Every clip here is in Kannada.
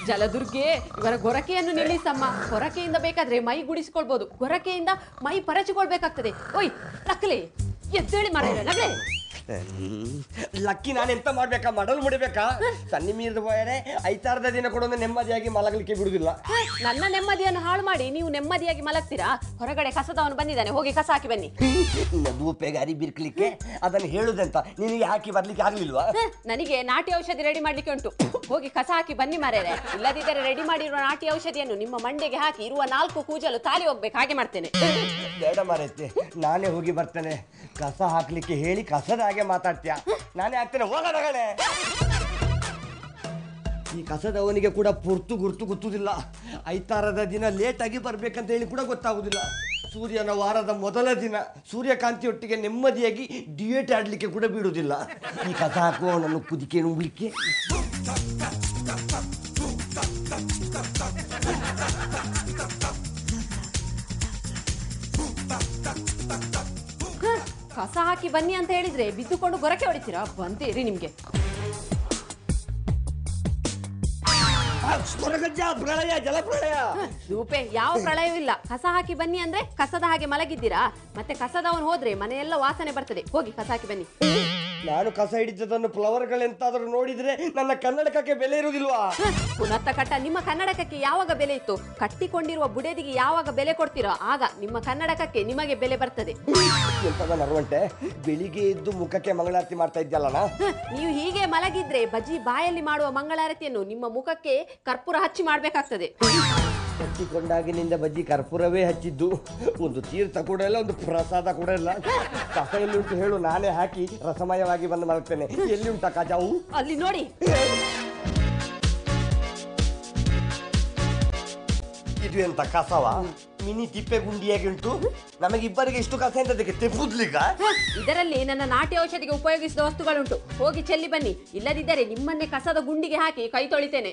ಜಲದುರ್ಗೆ ಇವರ ಗೊರಕೆಯನ್ನು ನಿಲ್ಲಿಸಮ್ಮ. ಗೊರಕೆಯಿಂದ ಬೇಕಾದ್ರೆ ಮೈ ಗುಡಿಸಿಕೊಳ್ಬಹುದು, ಗೊರಕೆಯಿಂದ ಮೈ ಪರಚಿಕೊಳ್ಬೇಕಾಗ್ತದೆ. ಓಯ್ ಲಕ್ಲೆ ಎದ್ದೇಳಿ ಮರಳೆ. ಲಕ್ಕಿ ನಾನು ಎಂತ ಮಾಡ್ಬೇಕಾ, ಮಡಲು ಮುಡಿಬೇಕಾ? ಸನ್ನಿ ಮೀರಿದ ಹೋಯರೆ ಐತಾರದ ದಿನ ಕೂಡ ನೆಮ್ಮದಿಯಾಗಿ ಮಲಗಲಿಕ್ಕೆ ಬಿಡುದಿಲ್ಲ. ನನ್ನ ನೆಮ್ಮದಿಯನ್ನು ಹಾಳು ಮಾಡಿ ನೀವು ನೆಮ್ಮದಿಯಾಗಿ ಮಲಗ್ತೀರಾ? ಹೊರಗಡೆ ಕಸದವನು ಬಂದಿದ್ದಾನೆ, ಹೋಗಿ ಕಸ ಹಾಕಿ ಬನ್ನಿ. ಧೂಪೆಗೆ ಅರಿ ಬಿರ್ಕಲಿಕ್ಕೆ ಅದನ್ನು ಹೇಳುದಂತ ನಿನಗೆ ಹಾಕಿ ಬರ್ಲಿಕ್ಕೆ ಆಗ್ಲಿಲ್ವಾ? ನನಗೆ ನಾಟಿ ಔಷಧಿ ರೆಡಿ ಮಾಡ್ಲಿಕ್ಕೆ ಉಂಟು, ಹೋಗಿ ಕಸ ಹಾಕಿ ಬನ್ನಿ ಮಾರೇರೆ. ಇಲ್ಲದಿದ್ದರೆ ರೆಡಿ ಮಾಡಿರುವ ನಾಟಿ ಔಷಧಿಯನ್ನು ನಿಮ್ಮ ಮಂಡೆಗೆ ಹಾಕಿ ಇರುವ 4 ಕೂಜಲು ತಾಲಿ ಹೋಗ್ಬೇಕು, ಹಾಗೆ ಮಾಡ್ತೇನೆ. ಬೇಡ ಮಾರೈತೆ, ನಾನೇ ಹೋಗಿ ಬರ್ತೇನೆ. ಕಸ ಹಾಕ್ಲಿಕ್ಕೆ ಹೇಳಿ ಕಸದ ಹಾಗೆ ಮಾತಾಡ್ತೀಯ, ನಾನೇ ಹಾಕ್ತೇನೆ. ಹೋಗದಗಳೇ, ಈ ಕಸದವನಿಗೆ ಕೂಡ ಪುರ್ತು ಗುರ್ತು ಗೊತ್ತುದಿಲ್ಲ. ಐತಾರದ ದಿನ ಲೇಟಾಗಿ ಬರ್ಬೇಕಂತ ಹೇಳಿ ಕೂಡ ಗೊತ್ತಾಗುದಿಲ್ಲ. ಸೂರ್ಯನ ವಾರದ ಮೊದಲ ದಿನ ಸೂರ್ಯಕಾಂತಿಯೊಟ್ಟಿಗೆ ನೆಮ್ಮದಿಯಾಗಿ ಡಿಯೇಟ್ ಆಡ್ಲಿಕ್ಕೆ ಕೂಡ ಬಿಡುವುದಿಲ್ಲ. ಈ ಕಸ ಹಾಕುವ ನನ್ನ ಕುದಿಕೆ ನುಂಗ್ಲಿಕ್ಕೆ. ಕಸ ಹಾಕಿ ಬನ್ನಿ ಅಂತ ಹೇಳಿದ್ರೆ ಬಿದ್ದುಕೊಂಡು ಗೊರಕೆ ಹೊಡಿತೀರಾ? ಬಂತೀರಿ ನಿಮ್ಗೆ. ಪ್ರಳಯ, ಜಲಪ್ರಳಯ. ರೂಪೆ ಯಾವ ಪ್ರಳಯವೂ ಇಲ್ಲ. ಕಸ ಹಾಕಿ ಬನ್ನಿ ಅಂದ್ರೆ ಕಸದ ಹಾಗೆ ಮಲಗಿದ್ದೀರಾ? ಮತ್ತೆ ಕಸದವನು ಹೋದ್ರೆ ಮನೆಯೆಲ್ಲ ವಾಸನೆ ಬರ್ತದೆ. ಹೋಗಿ ಕಸ ಹಾಕಿ ಬನ್ನಿ. ನಾನು ಕಸ ಹಿಡಿದದನ್ನು ಫ್ಲವರ್ಗಳೆಂತಾದರೂ ನೋಡಿದ್ರೆ ನನ್ನ ಕನ್ನಡಕಕ್ಕೆ ಬೆಲೆ ಇರುವುದಿಲ್ವಾ? ಪುನತ್ತ ಕಟ್ಟ, ನಿಮ್ಮ ಕನ್ನಡಕಕ್ಕೆ ಯಾವಾಗ ಬೆಲೆ ಇತ್ತು? ಕಟ್ಟಿಕೊಂಡಿರುವ ಬುಡದಿಗೆ ಯಾವಾಗ ಬೆಲೆ ಕೊಡ್ತೀರೋ ಆಗ ನಿಮ್ಮ ಕನ್ನಡಕಕ್ಕೆ ನಿಮಗೆ ಬೆಲೆ ಬರ್ತದೆ. ಎಂತದ ನರವಂಟೆ, ಬೆಳಿಗ್ಗೆ ಎದ್ದು ಮುಖಕ್ಕೆ ಮಂಗಳಾರತಿ ಮಾಡ್ತಾ ಇದ್ದಲ್ಲ. ನೀವು ಹೀಗೆ ಮಲಗಿದ್ರೆ ಬಜ್ಜಿ ಬಾಯಲ್ಲಿ ಮಾಡುವ ಮಂಗಳಾರತಿಯನ್ನು ನಿಮ್ಮ ಮುಖಕ್ಕೆ ಕರ್ಪೂರ ಹಚ್ಚಿ ಮಾಡ್ಬೇಕಾಗ್ತದೆ. ಕಟ್ಟಿಕೊಂಡಾಗಿನಿಂದ ಬಜ್ಜಿ ಕರ್ಪೂರವೇ ಹಚ್ಚಿದ್ದು, ಒಂದು ತೀರ್ಥ ಕೂಡ ಇಲ್ಲ, ಒಂದು ಪ್ರಸಾದ ಕೂಡ ಇಲ್ಲ. ಕಸ ಎಲ್ಲಿ ಉಂಟು ಹೇಳು, ನಾನೇ ಹಾಕಿ ರಸಮಯವಾಗಿ ಬಂದು ಮಲಗ್ತೇನೆ. ಎಲ್ಲಿ ಉಂಟ ಕಜಾವು? ಅಲ್ಲಿ ನೋಡಿ. ಇದು ಎಂತ ಕಸವ? ಮಿನಿ ತಿಪ್ಪೆ ಗುಂಡಿಯಾಗಿ ಉಂಟು. ನಮಗಿಬ್ಬರಿಗೆ ಇಷ್ಟು ಕಸ ಎಂತದಕ್ಕೆ ತೆಪ್ಪುದ್ಲಿಕ್ಕ? ಇದರಲ್ಲಿ ನನ್ನ ನಾಟಿ ಔಷಧಿಗೆ ಉಪಯೋಗಿಸಿದ ವಸ್ತುಗಳುಂಟು, ಹೋಗಿ ಚೆಲ್ಲಿ ಬನ್ನಿ. ಇಲ್ಲದಿದ್ದರೆ ನಿಮ್ಮನ್ನೇ ಕಸದ ಗುಂಡಿಗೆ ಹಾಕಿ ಕೈ ತೊಳಿತೇನೆ.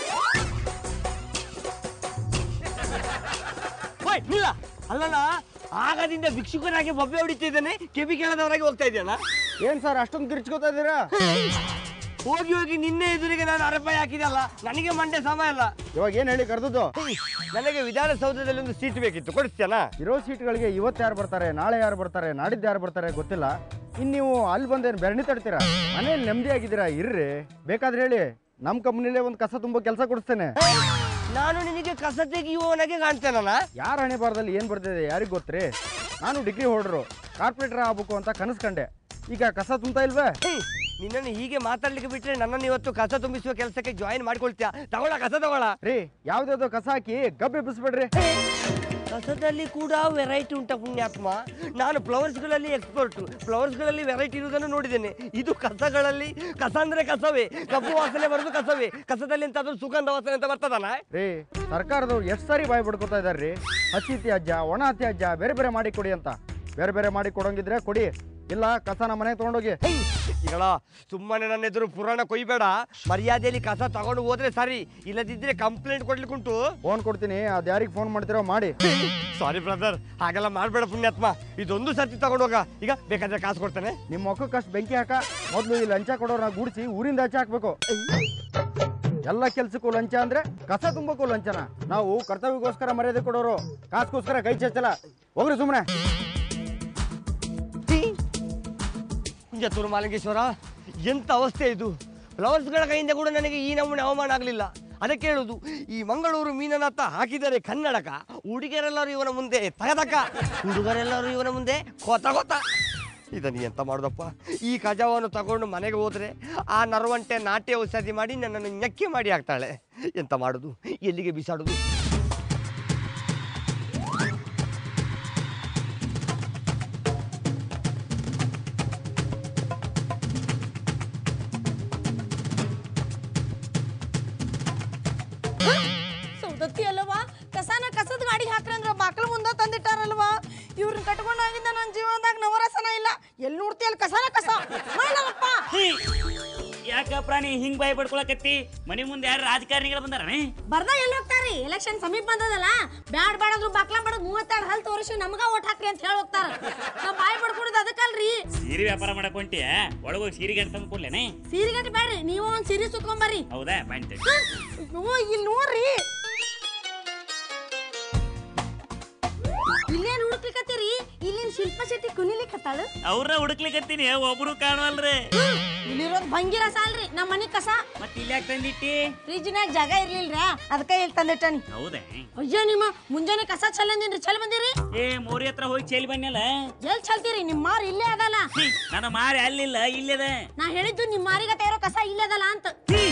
ಅಲ್ಲಣ್ಣ, ಆಗದಿಂದ ಭಿಕ್ಷುಕನಾಗಿ ಬೊಬ್ಬೆ ಹೊಡಿತಿದ್ದೇನೆ, ಕೆಬಿ ಕೇಳದವರಾಗಿ ಹೋಗ್ತಾ ಇದ್ದೇನಾ? ಏನ್ ಸರ್ ಅಷ್ಟೊಂದು ಕಿರ್ಚ್ಕೋತಾ ಇದ್ದೀರಾ? ಹೋಗಿ ಹೋಗಿ ನಿನ್ನೆ ಎದುರಿಗೆ ನಾನು ಅರಪಾಯಿ ಹಾಕಿದಲ್ಲ, ನನಗೆ ಮಂಡೆ ಸಮಯ ಅಲ್ಲ. ಇವಾಗ ಏನ್ ಹೇಳಿ ಕರೆದದ್ದು? ನನಗೆ ವಿಧಾನಸೌಧದಲ್ಲಿ ಒಂದು ಸೀಟ್ ಬೇಕಿತ್ತು, ಕೊಡಿಸ್ತೇನಾ? ಇರೋ ಸೀಟ್ಗಳಿಗೆ ಇವತ್ತು ಯಾರು ಬರ್ತಾರೆ, ನಾಳೆ ಯಾರು ಬರ್ತಾರೆ, ನಾಡಿದ್ದು ಯಾರು ಬರ್ತಾರೆ ಗೊತ್ತಿಲ್ಲ. ಇನ್ನು ನೀವು ಅಲ್ಲಿ ಬಂದೇನು ಬೆರಣಿ ತಡ್ತೀರಾ? ಮನೇಲಿ ನೆಮ್ಮದಿಯಾಗಿದ್ದೀರಾ, ಇರ್ರಿ. ಬೇಕಾದ್ರೆ ಹೇಳಿ, ನಮ್ಮ ಕಂಪ್ನಿಲೇ ಒಂದು ಕಸ ತುಂಬೋ ಕೆಲಸ ಕೊಡಿಸ್ತೇನೆ. ನಾನು ನಿನಗೆ ಕಸ ತೆಗೆಯುವವನಾಗೆ ಕಾಣ್ತೇನಣ್ಣ? ಯಾರ ಹಣೆ ಬಾರದಲ್ಲಿ ಏನು ಬರ್ತಿದೆ ಯಾರಿಗೆ ಗೊತ್ತ್ರಿ? ನಾನು ಡಿಗ್ರಿ ಹೊಡ್ರು ಕಾರ್ಪೊರೇಟರ್ ಆಗ್ಬೇಕು ಅಂತ ಕನಸ್ಕಂಡೆ. ಈಗ ಕಸ ತುಂಬ್ತಾ ಇಲ್ವೇ? ನಿನ್ನನ್ನು ಹೀಗೆ ಮಾತಾಡ್ಲಿಕ್ಕೆ ಬಿಟ್ರೆ ನನ್ನನ್ನು ಇವತ್ತು ಕಸ ತುಂಬಿಸುವ ಕೆಲಸಕ್ಕೆ ಜಾಯಿನ್ ಮಾಡ್ಕೊಳ್ತೀಯ. ತಗೊಳ ಕಸ ತಗೊಳ ರೀ. ಯಾವ್ದಾವ್ದೋ ಕಸ ಹಾಕಿ ಗಬ್ಬೆ ಬಿಸ್ಬಿಡ್ರಿ. ಕಸದಲ್ಲಿ ಕೂಡ ವೆರೈಟಿ ಉಂಟ ಪುಣ್ಯಾತ್ಮ. ನಾನು ಫ್ಲವರ್ಸ್ಗಳಲ್ಲಿ ಎಕ್ಸ್ಪರ್ಟ್. ಫ್ಲವರ್ಸ್ಗಳಲ್ಲಿ ವೆರೈಟಿ ಇರುವುದನ್ನು ನೋಡಿದ್ದೇನೆ. ಇದು ಕಸಗಳಲ್ಲಿ ಕಸ ಅಂದ್ರೆ ಕಸವೇ, ಕಬ್ಬು ವಾಸನೆ ಬರೋದು ಕಸವೇ. ಕಸದಲ್ಲಿ ಎಂತಾದ್ರೂ ಸುಗಂಧ ವಾಸನೆ ಅಂತ ಬರ್ತದಲ್ಲ ರೀ? ಸರ್ಕಾರದವ್ರು ಎಷ್ಟು ಸಾರಿ ಬಾಯಿ ಬಡ್ಕೋತಾ ಇದಾರ್ರಿ, ಹಸಿ ತ್ಯಾಜ್ಯ, ಒಣ ತ್ಯಾಜ್ಯ ಬೇರೆ ಬೇರೆ ಮಾಡಿ ಕೊಡಿ ಅಂತ. ಬೇರೆ ಬೇರೆ ಮಾಡಿ ಕೊಡೋಂಗಿದ್ರೆ ಕೊಡಿ, ಇಲ್ಲ ಕಸನ ಮನೆ ತಗೊಂಡೋಗಿ. ಈಗಳ ಸುಮ್ಮನೆ ನನ್ನ ಎದುರು ಪುರಾಣ ಕೊಯ್ಬೇಡ. ಮರ್ಯಾದೆಯಲ್ಲಿ ಕಸ ತಗೊಂಡು ಹೋದ್ರೆ ಸರಿ, ಇಲ್ಲದಿದ್ರೆ ಕಂಪ್ಲೇಂಟ್ ಕೊಡ್ಲಿಕ್ಕುಂಟು. ಫೋನ್ ಕೊಡ್ತೀನಿ, ಅದು ಯಾರಿಗೆ ಫೋನ್ ಮಾಡ್ತಿರೋ ಮಾಡಿ. ಸಾರಿ ಬ್ರದರ್, ಹಾಗೆಲ್ಲ ಮಾಡ್ಬೇಡ ಪುಣ್ಯಾತ್ಮ. ಇದೊಂದು ಸರ್ತಿ ತಗೊಂಡು ಹೋಗ, ಈಗ ಬೇಕಾದ್ರೆ ಕಾಸು ಕೊಡ್ತೇನೆ. ನಿಮ್ಮ ಮೊಕ್ಕಷ್ಟು ಬೆಂಕಿ ಹಾಕ. ಮೊದಲು ಈ ಲಂಚ ಕೊಡೋರ್ನ ಗೂಡಿಸಿ ಊರಿಂದ ಆಚೆ ಹಾಕ್ಬೇಕು. ಎಲ್ಲ ಕೆಲ್ಸಕ್ಕೂ ಲಂಚ ಅಂದ್ರೆ ಕಸ ತುಂಬಕ್ಕೂ ಲಂಚನ? ನಾವು ಕರ್ತವ್ಯಗೋಸ್ಕರ ಮರ್ಯಾದೆ ಕೊಡೋರು, ಕಾಸ್ಗೋಸ್ಕರ ಕೈ ಚಚ್ಚಲ್ಲ. ಹೋಗ್ರಿ ಸುಮ್ಮನೆ. ಜತುರ್ ಮಾಲಿಂಗೇಶ್ವರ, ಎಂತ ಅವಸ್ಥೆ ಇದು! ಫ್ಲವರ್ಸ್ಗಳ ಕೈಯಿಂದ ಕೂಡ ನನಗೆ ಈ ನಮೂನೆ ಅವಮಾನ ಆಗಲಿಲ್ಲ. ಅದಕ್ಕೆ ಹೇಳುದು, ಈ ಮಂಗಳೂರು ಮೀನನತ್ತ ಹಾಕಿದರೆ ಕನ್ನಡಕ, ಹುಡುಗರೆಲ್ಲರೂ ಇವನ ಮುಂದೆ ತಗದಕ, ಹುಡುಗರೆಲ್ಲರೂ ಇವನ ಮುಂದೆ ಕೊತ ಕೊತ. ಇದನ್ನು ಎಂತ ಮಾಡೋದಪ್ಪ? ಈ ಕಜಾವನ್ನು ತಗೊಂಡು ಮನೆಗೆ ಹೋದರೆ ಆ ನರವಂಟೆ ನಾಟ್ಯ ಔಷಧಿ ಮಾಡಿ ನನ್ನನ್ನು ñಕ್ಕೆ ಮಾಡಿ ಹಾಕ್ತಾಳೆ. ಎಂತ ಮಾಡೋದು, ಎಲ್ಲಿಗೆ ಬಿಸಾಡೋದು? ಸೌದತ್ತಿ ಅಲ್ಲವಾ? ಕಸನ ಕಸದ ಗಾಡಿ ಹಾಕ್ರಂದ್ರ ಬಾಕಲ ಮುಂದೆ ತಂದಿಟ್ಟಾರಲ್ವಾ? ಇವ್ರನ್ನ ಕಟ್ಕೊಂಡಾಗಿಂದ ನನ್ನ ಜೀವನದಾಗ ನವರಸನ ಇಲ್ಲ. ಎಲ್ಲಿ ನೋಡ್ತಿ ಅಲ್ಲಿ ಕಸನ ಕಸ. ಯಾಕ ಯಾಕ ಪ್ರಾಣಿ ಹಿಂಗ್ ಬಾಯಿ ಪಡ್ಕೊಳಕತ್ತಿ? ಮನಿ ಮುಂದೆ ಯಾರು ರಾಜಕಾರಣಿಗಳು ಬಂದಾರನೇ? ಬರ್ದ ಎಲ್ಲಿ ಹೋಗ್ತಾರಿ? ಎಲೆಕ್ಷನ್ ಸಮೀಪ ಬಂದದಲ್ಲ, ಬ್ಯಾಡ್ ಬ್ಯಾಡದ್ರು ಬಾಕ್ಲಾ ಮಾಡೋದು 32 ಹಲ್ ತೋರಿಸಿ ನಮಗ ಓಟ್ ಹಾಕ್ರಿ ಅಂತ ಹೇಳಿ ಹೋಗ್ತಾರ. ನಾ ಬಾಯಿ ಪಡ್ಕೊಡೋದು ಅದಕ್ಕಲ್ರಿ. ಸೀರೆ ವ್ಯಾಪಾರ ಮಾಡಕ್ ಹೊಂಟಿಯ? ಒಳಗೋಗಿ ಸೀರೆ ಗಂಟೆ ತಂದು ಕೊಡ್ಲೇನೆ? ಸೀರೆ ಗಂಟೆ ಬ್ಯಾಡ್ರಿ, ನೀವು ಒಂದ್ ಸೀರೆ ಸುತ್ಕೊಂಬರ್ರಿ. ಹೌದಾ? ಬಂತೆ ಇಲ್ಲಿ ನೋಡ್ರಿ, ಇಲ್ಲೇನ್ ಹುಡುಕ್ಲಿಕತ್ತೀರಿ? ಇಲ್ಲಿನ ಶಿಲ್ಪಾ ಶೆಟ್ಟಿ ಕುಣಿಲಿಕತ್ತಾಳ. ಅವ್ರನ್ನ ಹುಡುಕ್ಲಿಕತ್ತೀನಿ, ಒಬ್ರು ಕಾಣವಲ್ರಿ. ಇಲ್ಲಿರೋದು ಭಂಗಿರಸ ಅಲ್ರಿ, ನಮ್ಮ ಮನಿ ಕಸ. ಮತ್ತೆ ಇಲ್ಲಿ ಯಾಕೆ ತಂದಿಟ್ಟಿ? ಫ್ರಿಜ್ನಾಗ ಜಾಗ ಇರ್ಲಿಲ್ರ, ಅದಕ್ಕೆ ಇಲ್ಲಿ ತಂದಿಟ್ಟನಿ. ಹೌದಾ? ಅಯ್ಯೋ, ನಿಮ್ಮ ಮುಂಜಾನೆ ಕಸ ಚಲ್ಲಂದಿನ್ರಿ, ಚಲ್ ಬಂದಿರಿ? ಏ ಮೋರಿ ಹತ್ರ ಹೋಗಿ ಚೆಲ್ಲಿ ಬನ್ನಲ್ಲ. ಎಲ್ ಚಲ್ತೀರಿ? ನಿಮ್ ಮಾರ್ ಇಲ್ಲೇ ಅದಲ್ಲ. ನನ್ನ ಮಾರಿ ಅಲ್ಲಿಲ್ಲ, ಇಲ್ಲದ. ನಾ ಹೇಳಿದ್ದು ನಿಮ್ ಮಾರಿಗತೆ ಇರೋ ಕಸ ಇಲ್ಲೇ ಅದಲ್ಲ ಅಂತ.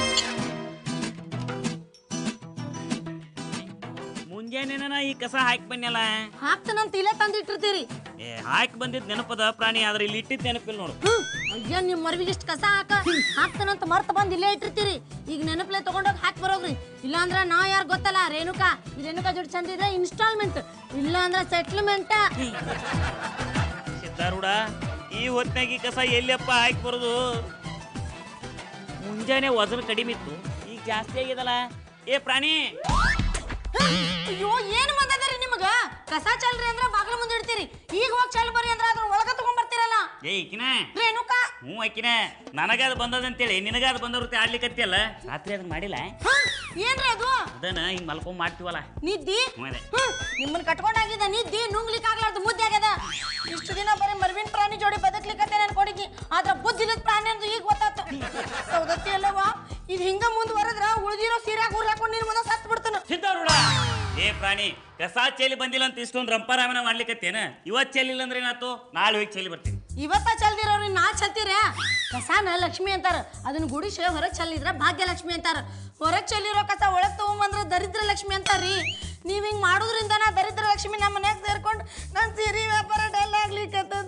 ಮುಂಜಾನೆ ಈ ಕಸ ಹಾಕಿ ಬನ್ನಲ್ಲ. ಹಾಕ್ತನಂತ ಇಲ್ಲೇ ತಂದಿಟ್ಟಿರ್ತೀರಿ. ಏ ಹಾಕಿ ಬಂದಿದ್ ನೆನಪದ ಪ್ರಾಣಿ, ಆದ್ರೆ ಇಲ್ಲಿ ಇಟ್ಟಿದ್ ನೆನಪಿಲ್ಲ ನೋಡು. ಅಯ್ಯೋ, ನಿಮ್ ಮರ್ವಿಗೆ ಇಷ್ಟ ಕಸ ಹಾಕ್ತನಂತ ಮರ್ತ ಬಂದ್ ಇಲ್ಲೇ ಇಟ್ಟಿರ್ತೀರಿ. ಈಗ ನೆನಪಲೆ ತಗೊಂಡೋಗಿ ಹಾಕಿ ಬರೋಗ್ರಿ. ಇಲ್ಲ ಅಂದ್ರ ನಾ ಯಾರು ಗೊತ್ತಲ್ಲ, ರೇಣುಕಾ. ಈ ರೇಣುಕಾ ಜೋಡಿ ಚಂದ ಇದ್ರೆ ಇನ್ಸ್ಟಾಲ್ಮೆಂಟ್, ಇಲ್ಲ ಅಂದ್ರ ಸೆಟ್ಲ್ಮೆಂಟ್. ಸಿದ್ದಾರೂಢ, ಈ ಹೊತ್ನಾಗ ಈ ಕಸ ಎಲ್ಲಿಯಪ್ಪ ಹಾಕಿ ಬರೋದು? ಮುಂಜಾನೆ ವಜನ್ ಕಡಿಮೆ ಇತ್ತು, ಈಗ ಜಾಸ್ತಿ ಆಗಿದಲ್ಲ. ಏ ಪ್ರಾಣಿ, ಅಯ್ಯೋ, ಏನ್ ಬಂದದ್ರಿ ನಿಮಗ? ಕಸ ಚಲ್ರಿ ಅಂದ್ರ ಬಾಗ್ಲ ಮುಂದೆ ಇಡ್ತೀರಿ, ಈಗ ಹೋಗಿ ಚಲ್ ಬರ್ರಿ ಅಂದ್ರ ಅದ್ರ ಒಳಗ ತಗೊಂಡ್ ಬರ್ತೀರಲ್ಲ. ಏ ಇಕಿನ ರೇಣುಕಾ, ಹ್ಞೂ ಅಕ್ಕಿನ. ನನಗಾದ ಬಂದದಂತೇಳಿ ನಿನಗಾದ ಬಂದವ್ರತೆ ಆಡ್ಲಿಕ್ಕತ್ತಿಯಲ್ಲ, ರಾತ್ರಿ ಅದನ್ನ ಮಾಡಿಲ್ಲ? ಏನ್ರಿ ಅದು? ಅದನ್ನ ಹಿಂಗ್ ಮಲ್ಕೊಂಡ್ ಮಾಡ್ತೀವಲ್ಲ ನಿದ್ದಿ. ಹ್ಞೂ ಅದೇ. ನಿಮ್ಮನ್ನ ಕಟ್ಕೊಂಡಾಗಿದ್ದ ನಿದ್ದಿ ನುಂಗ್ಲಿಕ್ಕೆ ಆಗ್ಲಾರ್ದು ಮುದ್ದೆ ಆಗ್ಯದ. ಇಷ್ಟು ದಿನ ಬರೀ ಮರ್ವಿನ ಪ್ರಾಣಿ ಜೋಡಿ ಬದುಕ್ಲಿಕ್ಕತ್ತೆ ನನ್ ಕೊಡುಗಿ, ಆದ್ರ ಬುದ್ಧಿಲದ ಪ್ರಾಣಿ ಅಂತ ಈಗ ಗೊತ್ತಾತ. ಸೌದತ್ತಿ ಅಲ್ಲವಾ, ಇದು ಹಿಂಗ ಮುಂದುವರೆದ್ರ ಉಳಿದಿರೋ ಸೀರ್ಯಾಗ ಊರ್ ಹಾಕೊಂಡು ನಿನ್ ಮುಂದೆ ಸತ್ ಬಿಡ್ತಾನ. ಸಿದ್ದಾರೂಢ, ಏ ಪ್ರಾಣಿ, ಕಸ ಚೆಲ್ಲಿ ಬಂದಿಲ್ಲ ಅಂತ ಇಷ್ಟೊಂದು ರಂಪಾರಾಮನ ಮಾಡ್ಲಿಕ್ಕತ್ತೇನ? ಇವತ್ ಚೆಲ್ಲಿಲ್ಲ ಅಂದ್ರೆ ಏನಾಯ್ತು? ನಾಳೆ ಹೋಗಿ ಚೆಲ್ಲಿ ಬರ್ತೀನಿ. ಇವತ್ತ ಚಲ್ದಿರೋರು ನಾ ಚಲ್ತೀರ? ಕಸಾನ ಲಕ್ಷ್ಮಿ ಅಂತಾರ, ಅದನ್ನ ಗುಡಿಸಿ ಹೊರಗ್ ಚೆಲ್ಲಿದ್ರ ಭಾಗ್ಯ ಲಕ್ಷ್ಮಿ ಅಂತಾರ. ಹೊರಗ್ ಚೆಲ್ಲಿರೋ ಕಸ ಒಳಗ್ ತಗೊಂಬಂದ್ರ ದರಿದ್ರ ಲಕ್ಷ್ಮಿ ಅಂತಾರ್ರಿ. ನೀವ್ ಹಿಂಗ್ ಮಾಡೋದ್ರಿಂದ ನಾ ದರಿದ್ರ ಲಕ್ಷ್ಮಿ ನಮ್ಮ ಮನ್ಯಾಗ ಸೇರ್ಕೊಂಡು ನನ್ ಸೀರೆ ವ್ಯಾಪಾರ ಡಲ್ ಆಗ್ಲಿಕ್ಕತ್ತದ.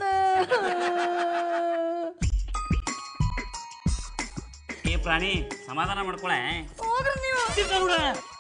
ಏ ಪ್ರಾಣಿ, ಸಮಾಧಾನ ಮಾಡ್ಕೊಳ. ಹೋಗ್ರಿ ನೀವು. ಸಿದ್ದಾರೂಢ,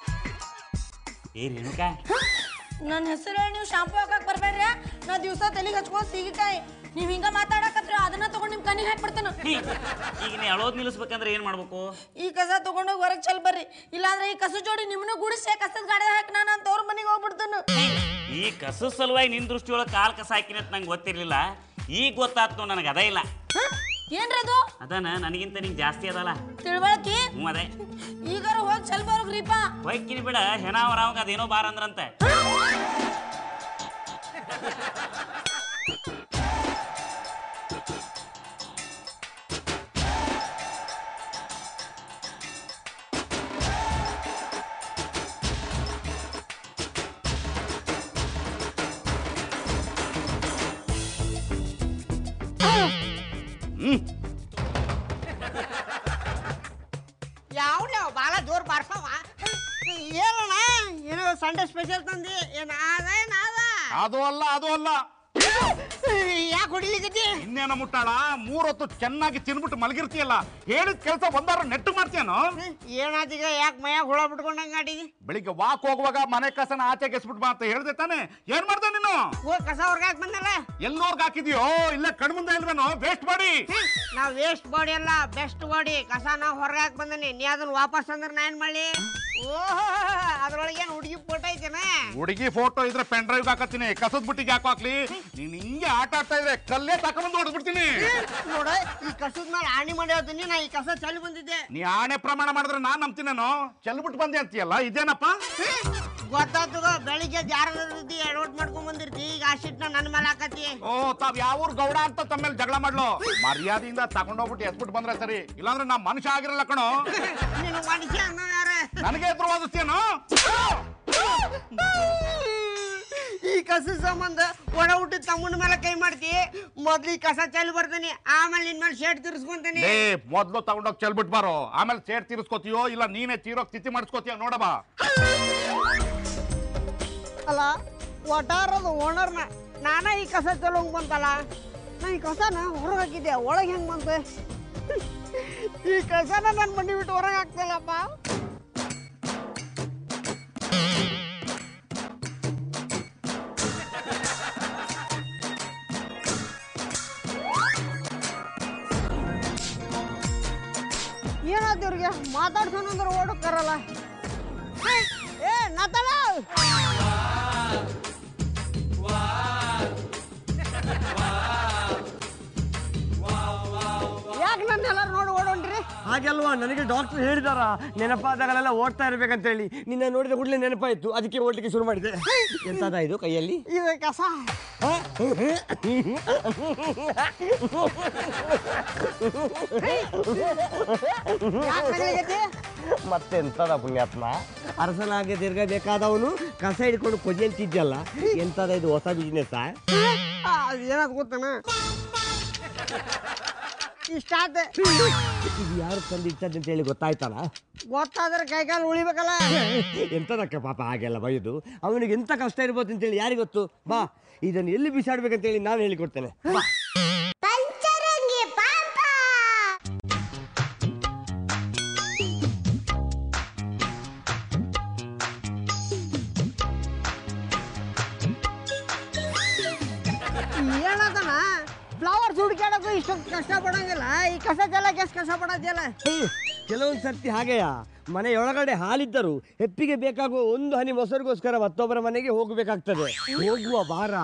ಏ ರೇಣುಕಾ, ನನ್ನ ಹೆಸರು ನೀವು ಶಾಂಪು ಹಾಕಕ್ ಬರ್ಬೇಡ್ರಿ. ನಾ ದಿವಸ ತಲೆಗೆ ಹಚ್ಕೊಂಡ್ ಸೀಗಿಕಾಯಿ. ನೀವ್ ಹಿಂಗ ಮಾತಾಡಕತ್ರ ಅದನ್ನ ತಗೊಂಡ್ ನಿಮ್ ಕಣ್ಣಿಗೆ ಹಾಕ್ಬಿಡ್ತಾನ. ಈಗ ನೀ ಅಳೋದ್ ನಿಲ್ಲಿಸ್ಬೇಕಂದ್ರೆ ಏನ್ ಮಾಡ್ಬೇಕು? ಈ ಕಸ ತಗೊಂಡೋಗಿ ಹೊರಗ್ ಚಲ್ ಬರ್ರಿ, ಇಲ್ಲಾಂದ್ರೆ ಈ ಕಸ ಜೋಡಿ ನಿಮ್ಮನ್ನ ಗುಡಿಸಿ ಕಸದ ಗಾಡಿ ಹಾಕಿ ನಾನು ಅಂತ ಅವ್ರ ಮನೆಗೆ ಹೋಗ್ಬಿಡ್ತಾನ. ಈ ಕಸ ಸಲುವಾಗಿ ನಿನ್ ದೃಷ್ಟಿಯೊಳಗೆ ಕಾಲ್ ಕಸ ಹಾಕಿನ ಅಂತ ನಂಗೆ ಗೊತ್ತಿರ್ಲಿಲ್ಲ, ಈಗ ಗೊತ್ತಾಯ್ತು ನನಗೆ. ಅದ ಇಲ್ಲ ಏನ್ರಿ ಅದು? ಅದನ್ನ ನನಗಿಂತ ನಿಂಗೆ ಜಾಸ್ತಿ ಅದಲ್ಲ ತಿಳುವಳಿಕೆ. ಹ್ಞೂ ಅದೇ. ಈಗಾರ ಹೋಗಿ ಚಲ್ ಬರೋಗ್ರಿಪ್ಪ. ಹೊಯ್ಕಿನಿ ಬಿಡ, ಹೆಣಾವರಾವಾಗ ಅದೇನೋ ಬಾರ ಅಂದ್ರಂತೆ. ಯಾವ್ಯಾವ ಬಾಳ ಜೋರ್ ಬಾರ್ಸವ ಏನಣ್ಣ? ಏನೋ ಸಂಡೆ ಸ್ಪೆಷಲ್ ತಂದಿ? ಏನ ಅದು ಅಲ್ಲ, ಅದು ಅಲ್ಲ. ಯಾಕೆ ಹೊಡಿಲಿಕ್ಕೆ? ಇನ್ನೇನ ಮುಟ್ಟಾಳ, 3 ಹೊತ್ತು ಚೆನ್ನಾಗಿ ತಿನ್ಬಿಟ್ಟು ಮಲಗಿರ್ತೀಯಲ್ಲ, ಹೇಳಿದ ಕೆಲಸ ಒಂದಾರು ನೆಟ್ಟು ಮಾಡ್ತೀಯನೋ? ಏನಾದೀಗ? ಯಾಕೆ ಮೈಯಾಗ ಹುಳ ಬಿಟ್ಕೊಂಡಂಗ ಆಡಿದಿ? ಬೆಳಿಗ್ಗೆ ವಾಕ್ ಹೋಗುವಾಗ ಮನೆ ಕಸನ ಆಚೆಗೆ ಎಸ್ಬಿಟ್ ಬಾ ಅಂತ ಹೇಳ್ದೆ ತಾನೆ? ಏನ್ ಮಾಡ್ದೆ ನೀನು? ಹೋಗಿ ಕಸ ಹೊರ್ಗಾಕ್ ಬಂದಲ್ಲ. ಎಲ್ಲೋರ್ಗ್ ಹಾಕಿದ್ಯೋ? ಇಲ್ಲ ಕಣ್ಮುಂದೆ ಇಲ್ವೇನೋ? ವೇಸ್ಟ್ ಮಾಡಿ. ನಾವ್ ವೇಸ್ಟ್ ಬಾಡಿ ಅಲ್ಲ, ಬೆಸ್ಟ್ ಬಾಡಿ. ಕಸ ನಾ ಹೊರಗಾಕ್ ಬಂದನಿ, ನೀ ಅದನ್ನ ವಾಪಸ್ ಅಂದ್ರೆ ನಾ ಏನ್ ಮಾಡ್ಲಿ? ಓಹ್, ಅದ್ರೊಳಗೇನು ಹುಡುಗಿ ಫೋಟೋ ಐತೇನ? ಹುಡುಗಿ ಫೋಟೋ ಇದ್ರೆ ಪೆನ್ ಡ್ರೈವ್ ಹಾಕತ್ತೀನಿ, ಕಸದ ಬುಟ್ಟಿಗೆ ಯಾಕೆ ಹಾಕ್ಲಿ? ನೀನ್ ಹಿಂಗೆ ಆಟ ಆಡ್ತಾ ಇದ್ರೆ ಕಲ್ಲೇ ತಕೊಂಡ್ಬಂದು ಹೊಡೆದ್ಬಿಡ್ತೀನಿ. ನೋಡ, ಈ ಕಸದ ಮೇಲೆ ಆಣಿ ಮಾಡಿ ಹೇಳ್ತೀನಿ, ನಾ ಈ ಕಸ ಚಲಿ ಬಂದಿದ್ದೆ. ನೀ ಆಣೆ ಪ್ರಮಾಣ ಮಾಡಿದ್ರೆ ನಾನ್ ನಂಬ್ತೀನೇನೋ? ಚೆಲ್ಬಿಟ್ಟು ಬಂದೆ ಅಂತೀಯಲ್ಲ, ಇದೇನಪ್ಪ? ಗೊತ್ತಾತು, ಬೆಳಿಗ್ಗೆ ಜಾರದಿ ಅಡ್ವರ್ಟ್ ಮಾಡ್ಕೊಂಡ್ ಬಂದಿರ್ತಿ, ಈಗ ಆ ಶಿಟ್ನ ನನ್ನ ಮೇಲೆ ಹಾಕತಿ. ಓ, ತಾವ್ ಯಾವ ಗೌಡ ಅಂತ ತಮ್ಮೇಲೆ ಜಗಳ ಮಾಡ್ಲು? ಮರ್ಯಾದೆಯಿಂದ ತಗೊಂಡೋಗ್ಬಿಟ್ಟು ಎಸ್ಬಿಟ್ಟು ಬಂದ್ರೆ ಸರಿ, ಇಲ್ಲಾಂದ್ರೆ ನಾ ಮನುಷ್ಯ ಆಗಿರಲ್ಲ ಕಣೋ. ನೀನು ಮನುಷ್ಯ ಅನ್ನೋ ಯಾರ? ನನಗೆ ಎದುರು ವಾದಿಸ್ತೀಯನೋ? ಈ ಕಸ ಸಂಬಂಧ ಒಡ ಹುಟ್ಟಿದ ತಮ್ಮನ ಮೇಲೆ ಕೈ ಮಾಡ್ತಿ. ಮೊದ್ಲು ಈ ಕಸ ಚೆಲ್ ಬರ್ತೀನಿ, ಆಮೇಲೆ ನಿನ್ ಮೇಲೆ ಶೇಡ್ ತಿರ್ಸ್ಕೊಂತೀನಿ. ಏ, ಮೊದ್ಲು ತಗೊಂಡೋಗ್ ಚೆಲ್ಬಿಟ್ ಬಾರೋ, ಆಮೇಲೆ ಸೇರ್ ತೀರಿಸ್ಕೋತೀಯೋ ಇಲ್ಲ ನೀನೇ ತೀರೋಗ್ ತಿಥಿ ಮಾಡಿಸ್ಕೋತೀಯೋ ನೋಡಬಾ. ಅಲ್ಲ, ಒಟಾರದ ಓನರ್ನ ನಾನ ಈ ಕಸ ಚೆಲ್ಲೋಂಗ್ ಬಂತಲ್ಲ, ನಾ ಈ ಕಸನ ಹೊರಗೆ ಹಾಕಿದ್ದೆ, ಒಳಗೆ ಹೆಂಗ್ ಬಂತೆ? ಈ ಕಸನ ನನ್ನ ಮನೆ ಬಿಟ್ಟು ಹೊರಗೆ ಹಾಕ್ತಲ್ಲಪ್ಪ. ಆಗೈತಿ ಇವ್ರಿಗೆ ಮಾತಾಡ್ಸೋಣ ಅಂದ್ರೆ ಓಡಕ್ಕಾರಲ್ಲ ಏ ನಾತಣ ಯಾಕೆ ನನ್ನ ಎಲ್ಲರೂ ನೋಡಿ ಓಡೋಣ್ರಿ ಹಾಗೆಲ್ವಾ ನನಗೆ ಡಾಕ್ಟರ್ ಹೇಳಿದಾರ ನೆನಪಾದಾಗಲೆಲ್ಲ ಓಡ್ತಾ ಇರ್ಬೇಕಂತೇಳಿ ನಿನ್ನ ನೋಡಿದ ಕೂಡಲೇ ನೆನಪಾಯ್ತು ಅದಕ್ಕೆ ಓಡ್ಲಿಕ್ಕೆ ಶುರು ಮಾಡಿದೆ ಎಂತದ ಇದು ಕೈಯಲ್ಲಿ ಇದು ಕಸ ಮತ್ತೆಂತದ ಪುಣ್ಯಾತ್ಮ ಅರಸನಾಗೆ ತಿರ್ಗಬೇಕಾದವನು ಕಸ ಹಿಡ್ಕೊಂಡು ಕೊಜೆ ಅಂತಿದ್ಯಲ್ಲ ಎಂತದ ಇದು ಹೊಸ ಬಿಸ್ನೆಸ್ ಏನಾದ್ ಗೊತ್ತನ ಇಷ್ಟ ಇದು ಯಾರು ತಂದಿಟ್ಟದ್ದು ಅಂತ ಹೇಳಿ ಗೊತ್ತಾಯ್ತಲ್ಲ ಗೊತ್ತಾದ್ರೆ ಕೈಕಾಲು ಉಳಿಬೇಕಲ್ಲ ಎಂತದಕ್ಕೆ ಪಾಪ ಹಾಗೆಲ್ಲ ಬೈದು ಅವನಿಗೆ ಎಂತ ಕಷ್ಟ ಇರ್ಬೋದು ಅಂತೇಳಿ ಯಾರಿಗೆ ಗೊತ್ತು ಬಾ ಇದನ್ನು ಎಲ್ಲಿ ಬಿಸಾಡ್ಬೇಕಂತೇಳಿ ನಾನು ಹೇಳಿಕೊಡ್ತೇನೆ ಏನದನ ಫ್ಲವರ್ಸ್ ಹುಡುಕಾಡಕ್ಕೂ ಇಷ್ಟೊಂದು ಕಷ್ಟ ಪಡಂಗಿಲ್ಲ ಈ ಕಸ ಚೆಲ್ಲಕ್ಕೆ ಎಷ್ಟು ಕಷ್ಟ ಪಡೋದಿಲ್ಲ ಕೆಲವೊಂದು ಸರ್ತಿ ಹಾಗೆಯಾ ಮನೆಯೊಳಗಡೆ ಹಾಲಿದ್ದರು ಹೆಪ್ಪಿಗೆ ಬೇಕಾಗುವ ಒಂದು ಹನಿ ಮೊಸರಿಗೋಸ್ಕರ ಮತ್ತೊಬ್ಬರ ಮನೆಗೆ ಹೋಗಬೇಕಾಗ್ತದೆ ಹೋಗುವ ಬಾರ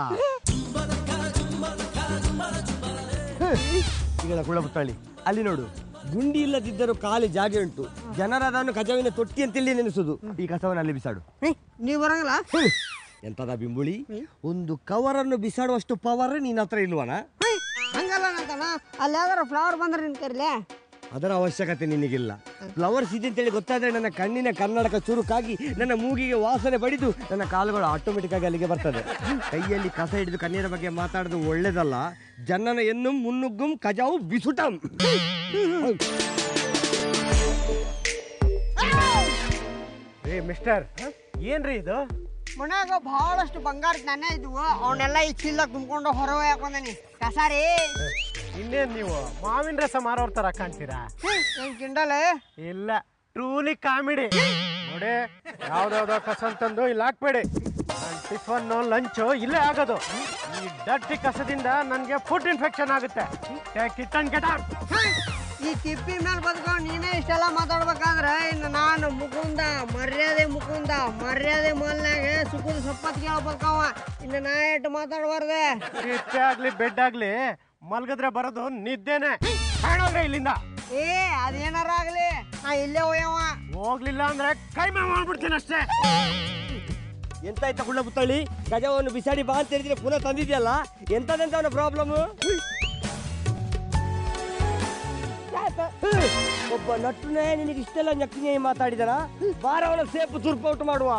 ಈಗಳ ಕುಳಪುತ್ತಳಿ ಅಲ್ಲಿ ನೋಡು ಗುಂಡಿ ಇಲ್ಲದಿದ್ದರೂ ಖಾಲಿ ಜಾಗೆ ಉಂಟು ಜನರ ಅದನ್ನು ಕಜವಿನ ತೊಟ್ಟಿ ಅಂತೇಳಿ ನೆನೆಸುದು ಈ ಕಸವನ್ನು ಅಲ್ಲಿ ಬಿಸಾಡು ನೀವು ಬರಂಗಿಲ್ಲ ಎಂತದ ಬಿಂಬುಳಿ ಒಂದು ಕವರನ್ನು ಬಿಸಾಡುವಷ್ಟು ಪವರ್ ನಿನ್ನ ಹತ್ರ ಇಲ್ವನ ಹಂಗಲ್ಲ ನಂತನ ಅಲ್ಲಿ ಯಾವ್ದಾರ ಫ್ಲವರ್ ಬಂದ್ರೆ ನಿನ್ ಕರಿಲೆ ಅದರ ಅವಶ್ಯಕತೆ ನಿನಗಿಲ್ಲ ಫ್ಲವರ್ಸ್ ಇದೆ ಅಂತೇಳಿ ಗೊತ್ತಾದ್ರೆ ನನ್ನ ಕಣ್ಣಿನ ಕನ್ನಡಕ ಚುರುಕಾಗಿ ನನ್ನ ಮೂಗಿಗೆ ವಾಸನೆ ಬಡಿದು ನನ್ನ ಕಾಲುಗಳು ಆಟೋಮೆಟಿಕ್ ಆಗಿ ಅಲ್ಲಿಗೆ ಬರ್ತದೆ ಕೈಯಲ್ಲಿ ಕಸ ಹಿಡಿದು ಕಣ್ಣೀರ ಬಗ್ಗೆ ಮಾತಾಡೋದು ಒಳ್ಳೇದಲ್ಲ ಜನನ ಎನ್ನು ಮುನ್ನುಗ್ಗುಂ ಕಜಾವು ಬಿಸುಟಂ ಮಿಸ್ಟರ್ ಏನ್ರಿ ಇದು ಮನ್ಯಾಗ ಬಹಳಷ್ಟು ಬಂಗಾರ ನಾನೇ ಇದ್ವು ಅವನ್ನೆಲ್ಲ ಈ ಚೀಲ ತುಂಬ್ಕೊಂಡು ಹೊರಗೆ ಹಾಕೊಂಡೇನಿ ಕಸ ರೀ ಇನ್ನೇನ್ ನೀವು ಮಾವಿನ ರಸ ಮಾರೋರ್ ತರ ಕಾಣ್ತೀರಾ ಏನ್ ಕಿಂಡಲ್ ಇಲ್ಲ ಟ್ರೂಲಿ ಕಾಮಿಡಿ ನೋಡಿ ಯಾವ್ದಾವ್ದೋ ಕಸ ಅಂತಂದು ಇಲ್ಲಿ ಹಾಕ್ಬೇಡಿ ಟಿಫನ್ ಲಂಚು ಇಲ್ಲೇ ಆಗೋದು ಈ ಡರ್ಟಿ ಕಸದಿಂದ ನನಗೆ ಫುಡ್ ಇನ್ಫೆಕ್ಷನ್ ಆಗುತ್ತೆ ಈ ತಿಪ್ಪಿ ಮೇಲೆ ಬದ್ಕೊಂಡು ನೀನೇ ಇಷ್ಟೆಲ್ಲ ಮಾತಾಡ್ಬೇಕಂದ್ರೆ ಇನ್ನು ನಾನು ಮರ್ಯಾದೆ ಮೊಲ್ನಾಗ ಸುಖದ ಸಪ್ಪತ್ ಕೇಳ್ಬೇಕವ ಇನ್ನು ನಾ ಎಷ್ಟು ಮಾತಾಡ್ಬಾರ್ದೆ ತಿಪ್ಪೆ ಆಗ್ಲಿ ಬೆಡ್ ಆಗ್ಲಿ ಮಲ್ಗದ್ರೆ ಬರೋದು ನಿದ್ದೆನೆ ಕಾಣೋದ್ರೆ ಇಲ್ಲಿಂದ ಏ ಅದೇನಾರ ಆಗ್ಲಿ ನಾ ಇಲ್ಲೇ ಹೋಯವ ಹೋಗ್ಲಿಲ್ಲ ಅಂದ್ರೆ ಕೈ ಮಾಡ್ಬಿಡ್ತೀನಿ ಅಷ್ಟೇ ಎಂತಾಯ್ತ ಕುಳ್ಳ ಪುತ್ತಳಿ ಗಜವನ್ನು ಬಿಸಾಡಿ ಬಾ ಅಂತ ಹೇಳಿದ್ರೆ ಪುನಃ ತಂದಿದ್ಯಲ್ಲ ಎಂತದೆಂತ ಪ್ರಾಬ್ಲಮ್ ಒಬ್ಬ ನಟನೆ ನಿನಗೆ ಇಷ್ಟೆಲ್ಲ ನಕ್ಕಿನೇ ಮಾತಾಡಿದಾರ ಬಾರವನ ಸೇಪು ತುರ್ಪೌಟ್ ಮಾಡುವ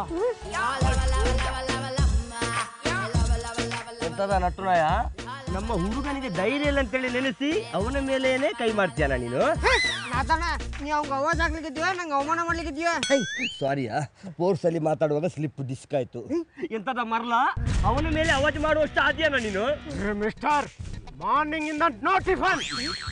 ಎಂತದ ನಟುನಾಯ ನಮ್ಮ ಹುಡುಗನಿಗೆ ಧೈರ್ಯ ಇಲ್ಲ ಅಂತೇಳಿ ನೆನೆಸಿ ಅವನ ಮೇಲೇನೆ ಕೈ ಮಾಡ್ತೀಯನ ನೀನು ನಾತಣ್ಣ ನೀವು ಅವ್ಗೆ ಅವಾಜ್ ಆಗ್ಲಿಕ್ಕಿದ್ಯೋ ನಂಗೆ ಅವಮಾನ ಮಾಡ್ಲಿಕ್ಕಿದ್ಯೋ ಸಾರಿಯಾ ಫೋರ್ಸ್ ಅಲ್ಲಿ ಮಾತಾಡುವಾಗ ಸ್ಲಿಪ್ ಡಿಸ್ಕ್ ಆಯ್ತು ಎಂತದ ಮರ್ಲ ಅವನ ಮೇಲೆ ಅವಾಜ್ ಮಾಡುವಷ್ಟು ಆದ್ಯಾನ ನೀನು ಮಿಸ್ಟರ್ ಮಾರ್ನಿಂಗ್ ಇಂದ ನೋ ಟಿಫನ್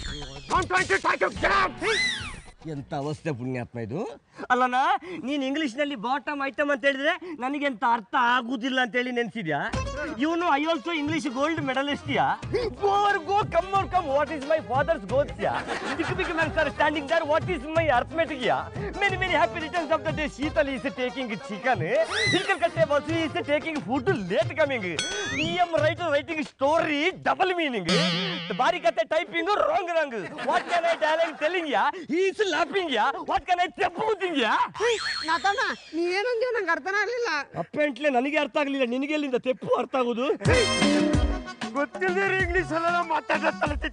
ಎಂತ ಅವಸ್ಥೆ ಪುಣ್ಯಾತ್ಮ ಇದು ಅಲ್ಲನ ನೀನ್ ಇಂಗ್ಲಿಷ್ ನಲ್ಲಿ ಬಾಟಮ್ ಐಟಮ್ ಅಂತ ಹೇಳಿದ್ರೆ ನನಗೆ ಎಂತ ಅರ್ಥ ಆಗುದಿಲ್ಲ ಅಂತ ಹೇಳಿ ನೆನ್ಸಿದ್ಯಾ ಇವನು I also English gold medalist go come what is my father's goals big man sir standing there what is my arithmetic many happy returns of the day Sheetal is taking chicken ಹಿಲ್ಕಲ್ಕಟ್ಟೆ Basu is taking food late coming DM writing story double meaning ಬಾರಿ ಕತೆ typing wrong what can I dialogue telling is laughing what can I ತೆಪ್ಪುತ್ತಿಂಗ್ ನಾತಣ್ಣ ನೀ ಏನಂದ್ಯೋ ನಂಗೆ ಅರ್ಥನೇ ಆಗ್ಲಿಲ್ಲ ಅಪ್ಪೆಂಟ್ಲೆ ನನಗೆ ಅರ್ಥ ಆಗ್ಲಿಲ್ಲ ನಿನಗೆ ಎಲ್ಲಿಂದ ತೆಪ್ಪು ಅರ್ಥ ಆಗುದು ಗೊತ್ತಿಲ್ಲದೆ ಇಂಗ್ಲಿಷ್ ಅಲ್ಲೆಲ್ಲ ಮಾತಾಡತ್ತಲ್ಲ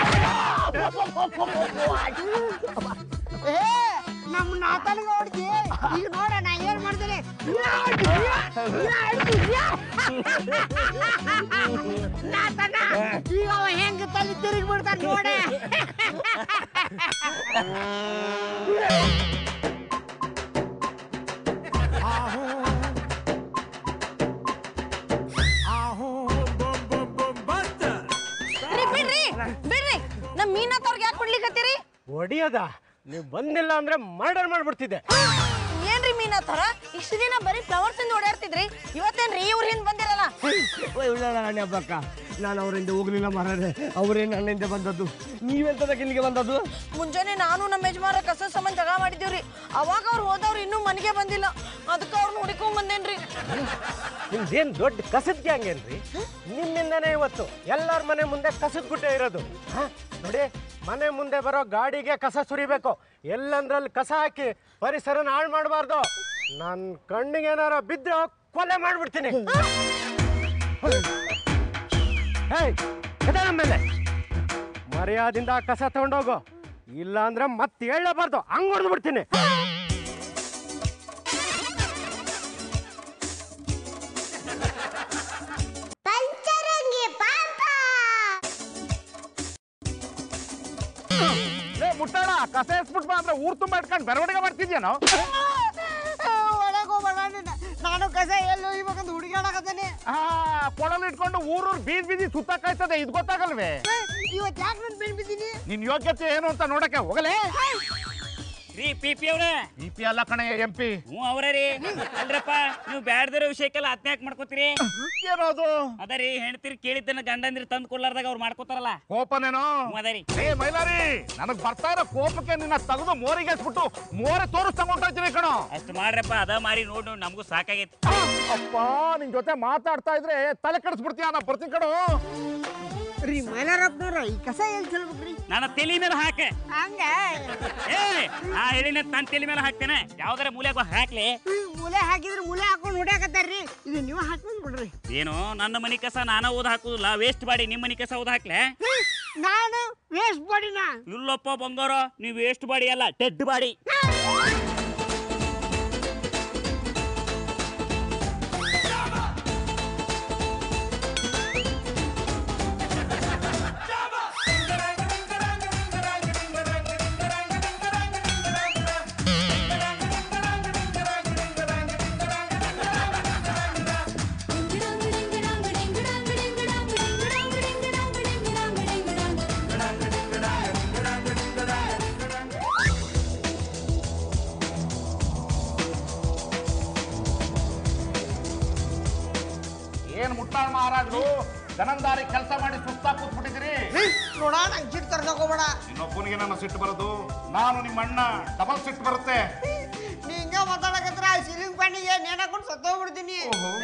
ಏ ನಮ್ಮ ನಾತನಿಗೆ ಹೊಡ್ತಿ ಈಗ ನೋಡ ನಾ ಏನ್ ಮಾಡ್ತೀನಿ ನಾತಣ್ಣ ಈಗ ಅವ ಹೆಂಗ ತಲೆ ತಿರುಗಿ ಬಿಡ್ತಾನ ನೋಡೆ ಬಿಡ್ರಿ ನಮ್ ಮೀನಾಥವ್ರಿಗೆ ಯಾಕೆ ಕೊಡ್ಲಿಕ್ಕತ್ತೀರಿ ಹೊಡಿಯೋದ ನೀವು ಬಂದಿಲ್ಲ ಅಂದ್ರೆ ಮರ್ಡರ್ ಮಾಡ್ಬಿಡ್ತಿದ್ದೆ ಏನ್ರಿ ಮೀನಾಥವ್ರ ಇಷ್ಟು ದಿನ ಬರೀ ಫ್ಲವರ್ಸ್ ಇಂದ ಓಡಾಡ್ತಿದ್ರಿ ಇವತ್ತೇನ್ರಿ ಇವ್ರ ಹಿಂದ್ ಬಂದಿರಲ್ಲ ರಾಣಿ ಹಬ್ಬಕ್ಕ ನಾನು ಅವರಿಂದ ಹೋಗ್ಲಿಲ್ಲ ಮಾರಾರೆ, ಅವರೇ ನನ್ನಿಂದ ಬಂದದ್ದು. ನೀವೆಂತದಕ್ಕೆ ಇಲ್ಲಿಗೆ ಬಂದದ್ದು? ಮುಂಜಾನೆ ನಾನು ನಮ್ಮ ಯಜಮಾನ ಕಸ ಸಂಬಂಧ ಜಗಳ ಮಾಡಿದ್ದೀವ್ರಿ. ಅವಾಗ ಅವ್ರು ಹೋದವ್ರು ಇನ್ನೂ ಮನೆಗೆ ಬಂದಿಲ್ಲ, ಅದಕ್ಕೆ ಅವ್ರನ್ನ ಹುಡುಕೊಂಡ್ ಬಂದೇನ್ರಿ. ನಿಮ್ದೇನ್ ದೊಡ್ಡ ಕಸದ ಗ್ಯಾಂಗ್ ಏನ್ರಿ? ನಿಮ್ಮಿಂದನೇ ಇವತ್ತು ಎಲ್ಲರ ಮನೆ ಮುಂದೆ ಕಸದ ಗುಡ್ಡೆ ಇರೋದು. ನೋಡಿ, ಮನೆ ಮುಂದೆ ಬರೋ ಗಾಡಿಗೆ ಕಸ ಸುರಿಬೇಕು, ಎಲ್ಲಂದ್ರಲ್ಲಿ ಕಸ ಹಾಕಿ ಪರಿಸರನ ಹಾಳು ಮಾಡಬಾರ್ದು. ನನ್ನ ಕಣ್ಣಿಗೆ ಏನಾರ ಬಿದ್ರೆ ಕೊಲೆ ಮಾಡ್ಬಿಡ್ತೀನಿ. ಮೇಲೆ ಮರ್ಯಾದಿಂದ ಕಸ ತಗೊಂಡೋಗು, ಇಲ್ಲ ಅಂದ್ರೆ ಮತ್ತೆ ಹೇಳಬಾರ್ದು, ಹಂಗ್ ಹೊಡೆದು ಬಿಡ್ತೀನಿ. ಮುಟ್ಟಾಳ ಕಸ ಎಸ್ಬಿಟ್ ಬಾ ಅಂದ್ರೆ ಊರ್ ತುಂಬಾ ಇಟ್ಕೊಂಡು ಬೆರವಣಿಗೆ ಮಾಡ್ತಿದ್ಯಾನೋ? ಒಳಗೆ ಹೋಗ್ಬೇಡ ನಾನು ಕಸ ಎಲ್ಲೋ ಇವಾಗಂದು ಹುಡುಗಾಡಕತ್ತಾನೆ. ಕೊಡಲು ಇಟ್ಕೊಂಡು ಊರೂರ್ ಬೀದಿ ಬೀದಿ ಸುತ್ತಕ್ಕಾಯ್ತದೆ, ಇದು ಗೊತ್ತಾಗಲ್ವೇ? ಇವತ್ತು ಯಾಕೆ ನಾನು ಬೆನ್ ಬಿದ್ದೀನಿ? ನಿನ್ ಯೋಗ್ಯತೆ ಏನು ಅಂತ ನೋಡಕ್ಕೆ ಹೋಗಲೇ? ರೀ ಪಿ ಅವ್ರ EP ಅಲ್ಲ ಕಣೆ MP. ಹ್ಞೂ ಅವ್ರ ರೀ. ಅಲ್ರಪ್ಪ, ನೀವು ಬ್ಯಾಡ್ದಿರೋ ವಿಷಯಕ್ಕೆಲ್ಲ ಆತ್ಮ ಯಾಕೆ ಮಾಡ್ಕೋತೀರಿ? ಏನದು? ಅದರಿ ಹೆಣ್ತಿರಿ ಕೇಳಿದ್ದನ್ನ ಗಂಡಂದ್ರಿ ತಂದು ಕೊಡ್ಲಾರ್ದಾಗ ಅವ್ರು ಮಾಡ್ಕೋತಾರಲ್ಲ, ಕೋಪನೇನೋ? ಅದರಿ. ಏ ಮೈಲಾರಿ, ನನಗ್ ಬರ್ತಾ ಇರೋ ಕೋಪಕ್ಕೆ ನಿನ್ನ ತೆಗೆದು ಮೋರಿಗೆ ಹಚ್ಬಿಟ್ಟು ಮೋರೆ ತೋರಿಸ್ತಂಗೊಂಟಾಯ್ತೀನಿ ಕಣೋ. ಅಷ್ಟು ಮಾಡ್ರಪ್ಪ, ಅದ ಮಾರಿ ನೋಡಿ ನೋಡಿ ನಮಗೂ ಸಾಕಾಗೈತಿ. ಅಪ್ಪ, ನಿನ್ ಜೊತೆ ಮಾತಾಡ್ತಾ ಇದ್ರೆ ತಲೆ ಕೆಡಿಸ್ಬಿಡ್ತೀಯ, ನಾ ಬರ್ತೀನಿ ಕಣೋ. ರೀ ಮೈಲಾರಪ್ಪನವ್ರ, ಈ ಕಸ ಎಲ್ಲಿ ಚೆಲ್ಬೇಕ್ರಿ? ನನ್ನ ತಲೆ ಮೇಲೆ ಹಾಕೆ. ಹಂಗ ಏ ಆ ಹೇಳಿನ ತನ್ನ ತಲೆ ಮೇಲೆ ಹಾಕ್ತೇನೆ, ಯಾವ್ದಾರ ಮೂಲೆಗೆ ಹಾಕ್ಲಿ. ಮೂಲೆ ಹಾಕಿದ್ರೆ ಮೂಲೆ ಹಾಕೊಂಡು ಹೊಡ್ಯಾಕತ್ತಾರ್ರಿ, ಇದು ನೀವು ಹಾಕ್ಕೊಂಡ್ ಬಿಡ್ರಿ. ಏನು ನನ್ನ ಮನಿ ಕಸ ನಾನ ಓದ್ ಹಾಕುದಿಲ್ಲ, ವೇಸ್ಟ್ ಬಾಡಿ ನಿಮ್ಮ ಮನಿ ಕಸ ಓದ್ ಹಾಕ್ಲೆ? ನಾನು ವೇಸ್ಟ್ ಬಾಡಿನ? ಇಲ್ಲಪ್ಪ ಬಂಗಾರ, ನೀವು ವೇಸ್ಟ್ ಬಾಡಿ ಅಲ್ಲ, ಡೆಡ್ ಬಾಡಿ. ಏನ್ ಮುಟ್ಟಾಳ್ ಮಹಾರಾಜರು, ಗನಂದಾರಿ ಕೆಲಸ ಮಾಡಿ ಸುಸ್ತಾ ಕೂತ್ಬಿಟ್ಟಿದ್ದೀರಿ. ನೋಡ, ನಂಗೆ ಸಿಟ್ಟು ತರ್ಸೋಕೋಬೇಡ. ಇನ್ನೊಬ್ಬನಿಗೆ ನನ್ನ ಸಿಟ್ಟು ಬರೋದು, ನಾನು ನಿಮ್ಮ ಅಣ್ಣ ಡಬಲ್ ಸಿಟ್ಟು ಬರುತ್ತೆ. ನೀ ಹಿಂಗ ಮಾತಾಡಕತ್ರ ಸೀಲಿಂಗ್ ಫ್ಯಾನಿಗೆ ನೇಣ್ ಹಾಕೊಂಡು ಸತ್ತೋಗ್ಬಿಡ್ತೀನಿ.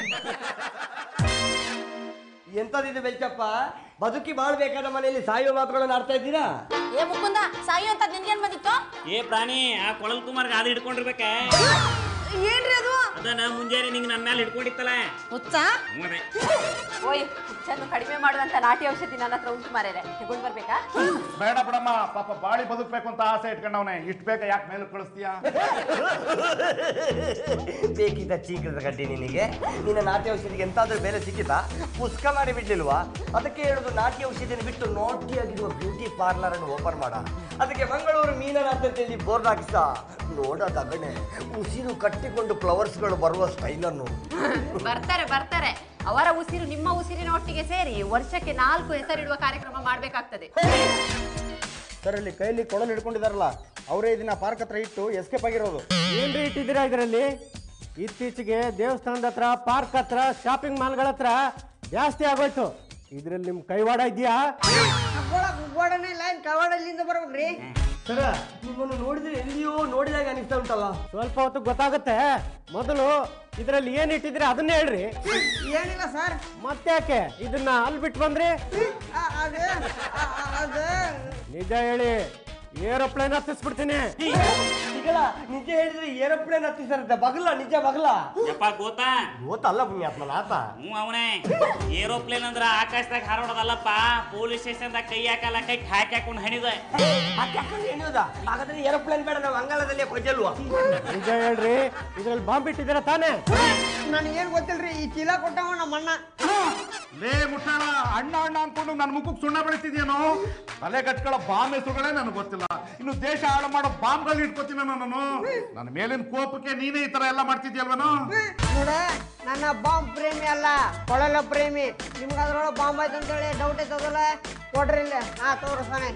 ಎಂತದಿದೆ ಬೆಚ್ಚಪ್ಪ, ಬದುಕಿ ಬಾಳ್ಬೇಕಾದ ಮನೆಯಲ್ಲಿ ಸಾಯುವ ಮಾತುಗಳನ್ನು ಆಡ್ತಾ ಇದ್ದೀರಾ? ಏ ಮುಕುಂದ, ಸಾಯಿ ಅಂತ ನಿನ್ಗೇನ್ ಬಂದಿತ್ತು? ಏ ಪ್ರಾಣಿ, ಆ ಕೊಳಲ್ ಕುಮಾರ್ಗೆ ಅದು ಹಿಡ್ಕೊಂಡಿರ್ಬೇಕ. ಏನ್ರಿ ಅದು? ಅದನ್ನ ಮುಂಜಾನೆ ನಿಂಗೆ ನನ್ನ ಮೇಲೆ ಹಿಡ್ಕೊಂಡಿತ್ತಲ್ಲ. ಹುಚ್ಚ? ಓಯ್, ಹುಚ್ಚನ್ನು ಕಡಿಮೆ ಮಾಡುವಂತ ನಾಟಿ ಔಷಧಿ ನನ್ನ ಹತ್ರ ಉಂಟು ಮಾರೇರೆ, ತಗೊಂಡ್ ಬರ್ಬೇಕಾ? ಬೇಡ ಬಿಡಮ್ಮ, ಪಾಪ ಬಾಳಿ ಬದುಕ್ಬೇಕು ಅಂತ ಆಸೆ ಇಟ್ಕೊಂಡವನೆ, ಇಷ್ಟು ಬೇಗ ಯಾಕೆ ಮೇಲೆ ಕಳಿಸ್ತೀಯಾ? ಬೇಕಿದ್ದ ಚೀಕದ ಗಡ್ಡಿ ನಿನಗೆ. ನಿನ್ನ ನಾಟಿ ಔಷಧಿಗೆ ಎಂತಾದ್ರೂ ಬೇರೆ ಸಿಕ್ಕಿತಾ? ಪುಸ್ಕ ಮಾಡಿ ಬಿಡ್ಲಿಲ್ವಾ? ಅದಕ್ಕೆ ಹೇಳುದು, ನಾಟಿ ಔಷಧಿಯನ್ನು ಬಿಟ್ಟು ನಾಟಿಯಾಗಿರುವ ಬ್ಯೂಟಿ ಪಾರ್ಲರ್ ಅನ್ನು ಓಪನ್ ಮಾಡ. ಅದಕ್ಕೆ ಮಂಗಳೂರು ಮೀನನಾಥದಲ್ಲಿ ಬೋರ್ಡ್ ಹಾಕಿಸ. ನೋಡೋದಗಣೆ ಉಸಿರು ಕಟ್ಟಿಕೊಂಡು ಫ್ಲವರ್ಸ್ಗಳು ಬರುವ ಸ್ಟೈಲನ್ನು. ಬರ್ತಾರೆ ಬರ್ತಾರೆ, ಅವರ ಉಸಿರು ನಿಮ್ಮ ಉಸಿರಿನ ಒಟ್ಟಿಗೆ ಸೇರಿ ವರ್ಷಕ್ಕೆ 4 ಹೆಸರಿಡುವ ಕಾರ್ಯಕ್ರಮ ಮಾಡ್ಬೇಕಾಗ್ತದೆ. ಸರ್, ಇಲ್ಲಿ ಕೈಯಲ್ಲಿ ಕೊಡಲು ಹಿಡ್ಕೊಂಡಿದಾರಲ್ಲ, ಅವರೇ ಇದನ್ನ ಪಾರ್ಕ್ ಹತ್ರ ಇಟ್ಟು ಎಸ್ಕೇಪ್ ಆಗಿರೋದು. ಏನ್ರಿ ಇಟ್ಟಿದ್ದೀರಾ ಇದರಲ್ಲಿ? ಇತ್ತೀಚೆಗೆ ದೇವಸ್ಥಾನದ ಹತ್ರ, ಪಾರ್ಕ್ ಹತ್ರ, ಶಾಪಿಂಗ್ ಮಾಲ್ಗಳ ಹತ್ರ ಜಾಸ್ತಿ ಆಗೋಯ್ತು. ಇದ್ರಲ್ಲಿ ನಿಮ್ ಕೈವಾಡ ಇದೆಯಾ? ಗೋಡನೆ ಇಲ್ಲ, ಕವಾಡಲ್ಲಿಂದ ಬರ್ಬೇಕ್ರಿ. ಸರ, ನಿಮ್ಮನ್ನು ನೋಡಿದ್ರೆ ಎಲ್ಲಿಯೋ ನೋಡಿದಾಗ ಅನಿಸ್ತಾ ಉಂಟಲ್ಲ. ಸ್ವಲ್ಪ ಹೊತ್ತು ಗೊತ್ತಾಗುತ್ತೆ. ಮೊದಲು ಇದರಲ್ಲಿ ಏನ್ ಇಟ್ಟಿದ್ರೆ ಅದನ್ನೇ ಹೇಳ್ರಿ. ಏನಿಲ್ಲ ಸರ್. ಮತ್ತೆ ಯಾಕೆ ಇದನ್ನ ಅಲ್ಲಿ ಬಿಟ್ಟು ಬಂದ್ರಿ? ಅದು ನಿಜ ಹೇಳಿ, ಏರೋಪ್ಲೇನ್ ಹತ್ತಿಸ್ಬಿಡ್ತೀನಿ. ನಿಜ ಹೇಳಿದ್ರೆ ಏರೋಪ್ಲೇನ್ ಹತ್ತಿಸರುತ್ತೆ. ಬಗಲ, ನಿಜ ಬಗಲ. ಯಪ್ಪ ಗೋತಾ? ಗೊತ್ತಲ್ಲ ಪುಣ್ಯಾತ್ಮನ ಆತ. ಹ್ಞೂ ಅವನೇ. ಏರೋಪ್ಲೇನ್ ಅಂದ್ರ ಆಕಾಶದಾಗ ಹಾರೋದಲ್ಲಪ್ಪ, ಪೊಲೀಸ್ ಸ್ಟೇಷನ್ದಾಗ ಕೈ ಹಾಕಲ್ಲ, ಕೈ ಹಾಕಿ ಹಾಕೊಂಡು ಹಣಿದ. ಹಾಗಾದ್ರೆ ಏರೋಪ್ಲೇನ್ ಬೇಡ, ನಾವು ಅಂಗಾಲದಲ್ಲೇ ಕೊಜ್ಜಲ್ವಾ? ನಿಜ ಹೇಳ್ರಿ, ಇದ್ರಲ್ಲಿ ಬಾಂಬ್ ಇಟ್ಟಿದ್ದೀರಾ ತಾನೇ? ನನಗೇನು ಗೊತ್ತಿಲ್ರಿ, ಈ ಚೀಲ ಕೊಟ್ಟವ ನಮ್ಮ ಅಣ್ಣ. ಲೇ ಮುಟ್ಟಾಳ, ಅಣ್ಣ ಅಣ್ಣ ಅನ್ಕೊಂಡು ನನ್ನ ಮುಖಕ್ಕೆ ಸುಣ್ಣ ಬೆಳಿತಿದ್ಯೇನೋ? ತಲೆ ಕಟ್ಕೊಳ್ಳೋ ಬಾಂಬ್ ಹೆಸರುಗಳೇ ನನಗೆ ಗೊತ್ತಿಲ್ಲ, ಇನ್ನು ದೇಶ ಹಾಳು ಮಾಡೋ ಬಾಂಬ್ಗಳು ಇಟ್ಕೋತೀನಿ ನಾನು. ನನ್ನ ಮೇಲಿನ ಕೋಪಕ್ಕೆ ನೀನೇ ಈ ತರ ಎಲ್ಲ ಮಾಡ್ತಿದ್ಯಲ್ವನೋ? ನೋಡ, ನನ್ನ ಬಾಂಬ್ ಪ್ರೇಮಿ ಅಲ್ಲ, ಕೊಳಲ ಪ್ರೇಮಿ. ನಿಮ್ಗೆ ಅದ್ರೊಳಗೆ ಬಾಂಬ್ ಆಯ್ತು ಅಂತೇಳಿ ಡೌಟ್ ಐತದಲ್ಲ, ಕೊಡ್ರಿ ಇಲ್ಲೇ, ನಾ ತೋರಿಸ್ತಾನೆ.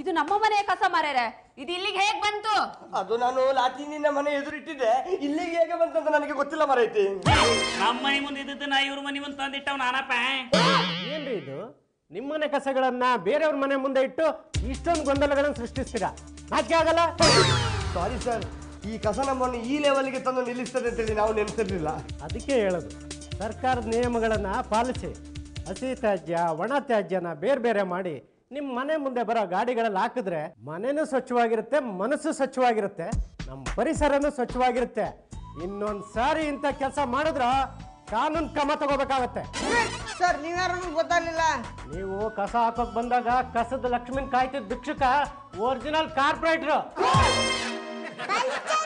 ಇದು ನಮ್ಮ ಮನೆಯ ಕಸ ಮಾರ್ಯಾರೆ. ಇದು ಇಲ್ಲಿಗೆ ಹೇಗ್ ಬಂತು? ಅದು ನಾನು ಲಾಟಿನಿನ ಮನೆ ಎದುರಿಟ್ಟಿದ್ದೆ, ಇಲ್ಲಿಗೆ ಹೇಗೆ ಬಂತಂತ ನನಗೆ ಗೊತ್ತಿಲ್ಲ ಮರೈತಿ. ನಮ್ಮ ಮನೆ ಮುಂದೆ ಇದ್ದದ್ದು ನಾ ಇವ್ರ ಮನೆ ಮುಂದೆ ತಂದಿಟ್ಟವ್ ನಾನಪ್ಪ. ಏನ್ರಿ ಇದು? ನಿಮ್ಮನೆ ಕಸಗಳನ್ನ ಬೇರೆಯವ್ರ ಮನೆ ಮುಂದೆ ಇಟ್ಟು ಇಷ್ಟೊಂದು ಗೊಂದಲಗಳನ್ನು ಸೃಷ್ಟಿಸ್ತೀರಾ? ನಾಚಿಕೆ ಆಗಲ್ಲ? ಸಾರಿ ಸರ್, ಈ ಕಸ ನಮ್ಮನ್ನು ಈ ಲೆವೆಲ್ಗೆ ತಂದು ನಿಲ್ಲಿಸ್ತದೆ ಅಂತೇಳಿ ನಾವು ನೆನೆಸಿರ್ಲಿಲ್ಲ. ಅದಕ್ಕೆ ಹೇಳೋದು, ಸರ್ಕಾರದ ನಿಯಮಗಳನ್ನು ಪಾಲಿಸಿ. ಹಸಿ ತ್ಯಾಜ್ಯ ಒಣ ತ್ಯಾಜ್ಯನ ಬೇರೆ ಬೇರೆ ಮಾಡಿ ನಿಮ್ಮ ಮನೆ ಮುಂದೆ ಬರೋ ಗಾಡಿಗಳಲ್ಲಿ ಹಾಕಿದ್ರೆ ಮನೆನೂ ಸ್ವಚ್ಛವಾಗಿರುತ್ತೆ, ಮನಸ್ಸು ಸ್ವಚ್ಛವಾಗಿರುತ್ತೆ, ನಮ್ಮ ಪರಿಸರನೂ ಸ್ವಚ್ಛವಾಗಿರುತ್ತೆ. ಇನ್ನೊಂದು ಸಾರಿ ಇಂಥ ಕೆಲಸ ಮಾಡಿದ್ರ ಕಾನೂನು ಕ್ರಮ ತಗೋಬೇಕಾಗತ್ತೆ. ಸರ್ ನೀವ್ಯಾರು ಗೊತ್ತಾಗ್ಲಿಲ್ಲ. ನೀವು ಕಸ ಹಾಕೋಕ್ ಬಂದಾಗ ಕಸದ ಲಕ್ಷ್ಮೀನ್ ಕಾಯ್ತಿದ್ ಭಿಕ್ಷುಕ ಒರಿಜಿನಲ್ ಕಾರ್ಪೊರೇಟ್ರು.